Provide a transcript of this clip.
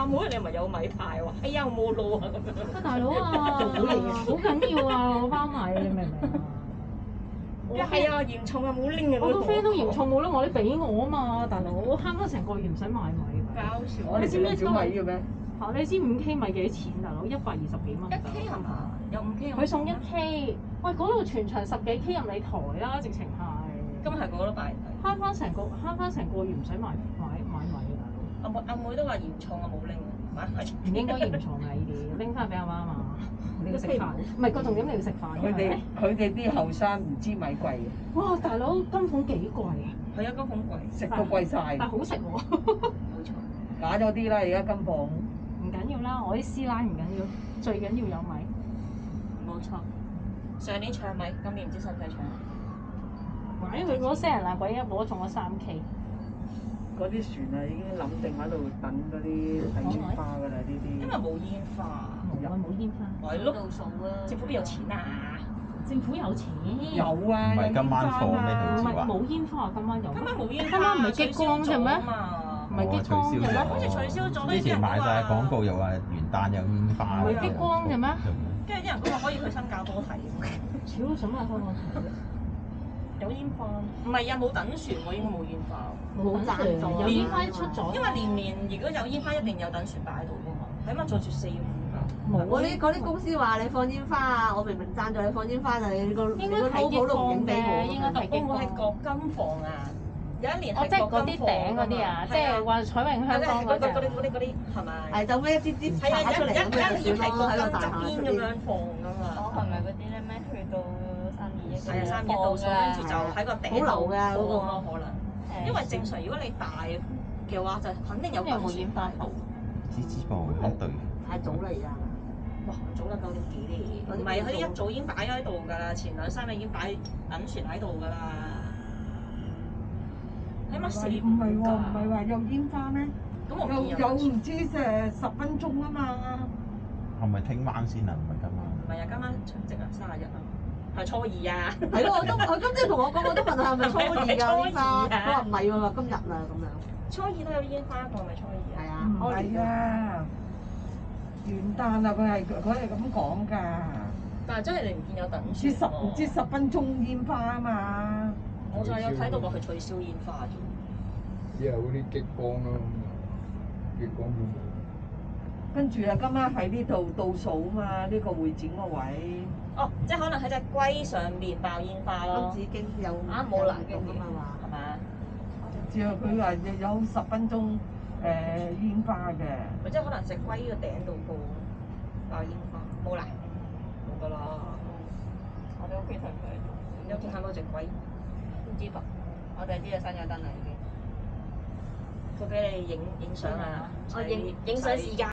妹你咪有米派喎？哎呀，我冇路啊咁樣。 喂，大佬啊，好緊要啊！我包米，你明唔明啊？ 係啊，鹽重啊，冇拎嘅。 我個 friend 都鹽重冇拎，我你俾我啊嘛，大佬，我慳翻成個月唔使買米。 搞笑！ 你知唔知少米嘅咩？ 嚇，你知5K 米幾錢，大佬？120幾蚊。 1K 係嘛？有5K。 佢送1K，喂，嗰度全場10幾 K 任你抬啦，直情係。 今日係個個都擺低。慳翻成個月唔使買米啊，大佬。 阿妹都話鹽重啊，冇拎啊， 唔應該嚴重啊！呢啲拎翻俾阿媽嘛，你要食飯，唔係個重點你要食飯。 佢哋啲後生唔知米貴嘅。 哇！大佬金鳳幾貴啊？ 係啊，金鳳貴， 食都貴晒。 但好食喎。 冇錯。 假咗啲啦，而家金鳳。 唔緊要啦，我啲師奶唔緊要，最緊要有米。 冇錯。上年搶米，今年唔知使唔使搶？ 買佢嗰些人啊，鬼一攞中咗3K。 嗰啲船啊，已經諗定喺度等嗰啲睇煙花㗎啦，呢啲。 因為冇煙花。 冇煙花。 係咯。到數啊！政府邊有錢啊？ 政府有錢。 有啊， 唔係今晚放咩唔係好似話？ 冇煙花，今晚有。 今晚冇煙花。 今晚唔係激光啫咩？唔係激光嘅咩？ 好似取消咗。 之前買晒廣告又話元旦有煙花。 唔係激光嘅咩？ 跟住啲人講話可以去新加坡睇。 超想買香港睇。 有煙花？唔係啊，冇等船喎，應該冇煙花。 冇贊助。有煙花出咗。因為年如果有煙花，一定有等船擺喺度㗎嘛，起碼坐住4、5架。 冇嗰啲公司話你放煙花啊，我明明贊助你放煙花，但係你個應該睇激光嘅，應該睇激光。 會唔會係國金房啊？有一年係即係嗰啲頂嗰啲啊，即係話彩詠香江嗰啲係咪？ 係就咩一啲啲係啊， 出嚟咁樣一年係國金喺個大側邊咁樣放㗎嘛。 係咪嗰啲咧咩？去到3、2、1。 係啊，3、2倒數，跟住就喺個頂好流㗎嗰個咯，可能。因為正常如果你大嘅話，就肯定有等船擺喺度。 支部一隊。 太早啦而家。 哇！早啦9點幾年，唔係佢一早已經擺喺度㗎啦，前2、3日已經擺等船喺度㗎啦。起碼4、5 唔係喎，唔係話有煙花咩？ 咁我有唔知10分鐘啊嘛。 係咪聽晚先啊？唔係今晚。 唔係啊，今晚除夕啊，31啊，係初2啊。 係咯，我今朝同我講，我都問下係咪初2㗎煙花，佢話唔係喎，話今日啦咁樣。 初2都有煙花㗎，係咪初2啊？ 係啊， 唔係啊，元旦啊，佢係咁講㗎。 但係真係你唔見有等唔船知10分鐘煙花啊嘛。 我就有睇到過佢取消煙花啫。 之後嗰啲激光咯，激光都冇。 跟住啊，今晚喺呢度倒數啊嘛，呢個會展個位。 哦，即係可能喺隻龜上邊爆煙花咯。 金紫荊有冇難咁啊嘛， 係咪啊？ 之後佢話有10分鐘煙花嘅。 咪即係可能隻龜個頂度爆煙花，冇啦，冇㗎啦。 我哋屋企睇唔睇到？ 你屋企睇到隻龜？ 唔知道，我哋知道新有燈啦已經。 佢俾你影相啊！ 我影影相時間。